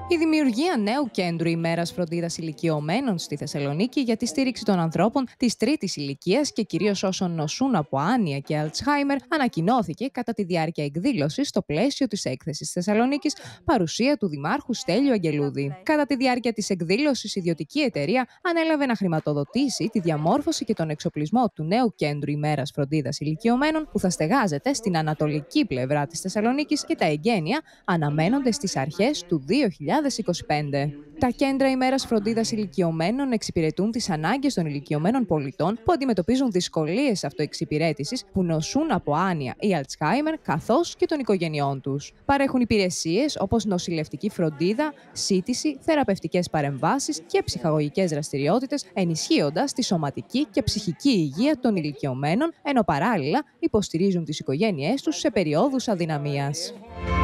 Η δημιουργία νέου κέντρου ημέρας φροντίδας ηλικιωμένων στη Θεσσαλονίκη για τη στήριξη των ανθρώπων της τρίτης ηλικίας και κυρίως όσων νοσούν από άνοια και Αλτσχάιμερ ανακοινώθηκε κατά τη διάρκεια εκδήλωσης στο πλαίσιο της έκθεσης Θεσσαλονίκης, παρουσία του Δημάρχου Στέλιου Αγγελούδη. Κατά τη διάρκεια της εκδήλωσης, η ιδιωτική εταιρεία ανέλαβε να χρηματοδοτήσει τη διαμόρφωση και τον εξοπλισμό του νέου κέντρου ημέρας φροντίδας ηλικιωμένων που θα στεγάζεται στην ανατολική πλευρά της Θεσσαλονίκης και τα εγγένεια αναμένονται στις αρχές του 2025. Τα κέντρα ημέρας φροντίδας ηλικιωμένων εξυπηρετούν τις ανάγκες των ηλικιωμένων πολιτών που αντιμετωπίζουν δυσκολίες αυτοεξυπηρέτησης, που νοσούν από άνοια ή Αλτσχάιμερ, καθώς και των οικογενειών τους. Παρέχουν υπηρεσίες όπως νοσηλευτική φροντίδα, σύτηση, θεραπευτικές παρεμβάσεις και ψυχαγωγικές δραστηριότητες, ενισχύοντας τη σωματική και ψυχική υγεία των ηλικιωμένων, ενώ παράλληλα υποστηρίζουν τις οικογένειές τους σε περιόδους αδυναμίας.